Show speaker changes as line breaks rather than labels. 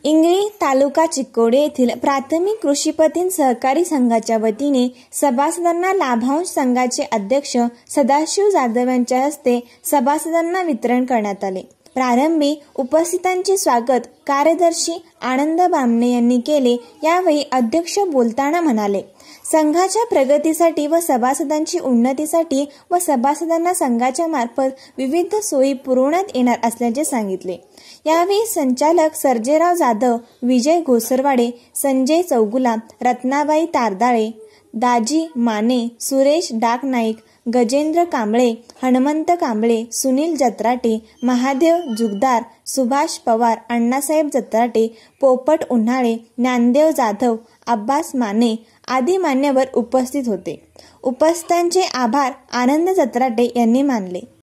इंगळी तालुका चिक्कोडी येथील प्राथमिक कृषी पत्तीन सहकारी संघाच्या वतीने सभासदांना लाभांश संघाचे अध्यक्ष सदाशिव जाधव यांच्या हस्ते सभासदांना वितरण करण्यात आले। प्रारंभी उपस्थितांचे स्वागत कार्यदर्शी आनंद बामणे यांनी केले। यावेळी अध्यक्ष बोलताना म्हणाले, संघाच्या प्रगतीसाठी व सभासदांची उन्नतीसाठी व सभासदांना संघाच्या मार्फत विविध सोयी पुरवण्यात येणार असल्याचे सांगितले। यावेळी संचालक सर्जेराव जाधव, विजय घोसरवाडे, संजय चौगुला, रत्नाबाई तारदाळे, दाजी माने, सुरेश डाकनाईक, गजेंद्र कांबळे, हनुमंत कांबळे, सुनील जत्राटे, महादेव जुगदार, सुभाष पवार, अण्णासाहेब जत्राटे, पोपट उन्हाळे, ज्ञानदेव जाधव, अब्बास माने आदी मान्यवर उपस्थित होते। उपस्थितांचे आभार आनंद जत्राटे यांनी मानले।